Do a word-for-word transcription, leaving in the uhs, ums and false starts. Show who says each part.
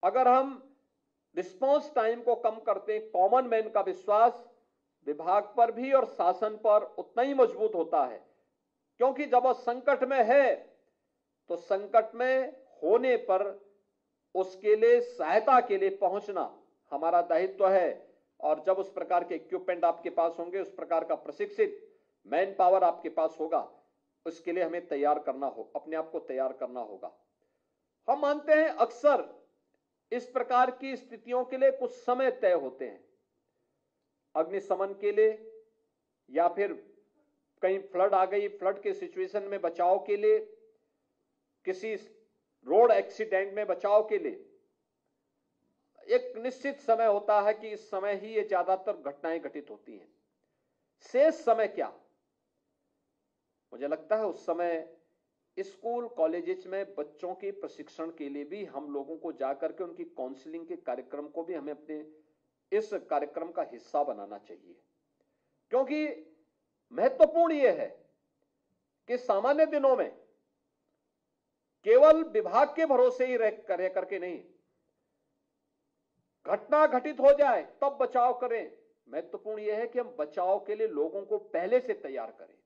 Speaker 1: अगर हम response time को कम करते हैं, कॉमन मैन का विश्वास विभाग पर भी और शासन पर उतना ही मजबूत होता है, क्योंकि जब वह संकट में है तो संकट में होने पर उसके लिए सहायता के लिए पहुंचना हमारा दायित्व है। और जब उस प्रकार के इक्विपमेंट आपके पास होंगे, उस प्रकार का प्रशिक्षित मैन पावर आपके पास होगा, उसके लिए हमें तैयार करना हो, अपने आप को तैयार करना होगा। हम मानते हैं अक्सर इस प्रकार की स्थितियों के लिए कुछ समय तय होते हैं, अग्निशमन के लिए या फिर कहीं फ्लड आ गई, फ्लड के सिचुएशन में बचाव के लिए, किसी रोड एक्सीडेंट में बचाव के लिए एक निश्चित समय होता है कि इस समय ही ये ज्यादातर घटनाएं घटित होती हैं। शेष समय क्या, मुझे लगता है उस समय स्कूल कॉलेजेस में बच्चों के प्रशिक्षण के लिए भी हम लोगों को जाकर के उनकी काउंसलिंग के कार्यक्रम को भी हमें अपने इस कार्यक्रम का हिस्सा बनाना चाहिए, क्योंकि महत्वपूर्ण यह है कि सामान्य दिनों में केवल विभाग के भरोसे ही रह कर करके नहीं, घटना घटित हो जाए तब बचाव करें। महत्वपूर्ण यह है कि हम बचाव के लिए लोगों को पहले से तैयार करें।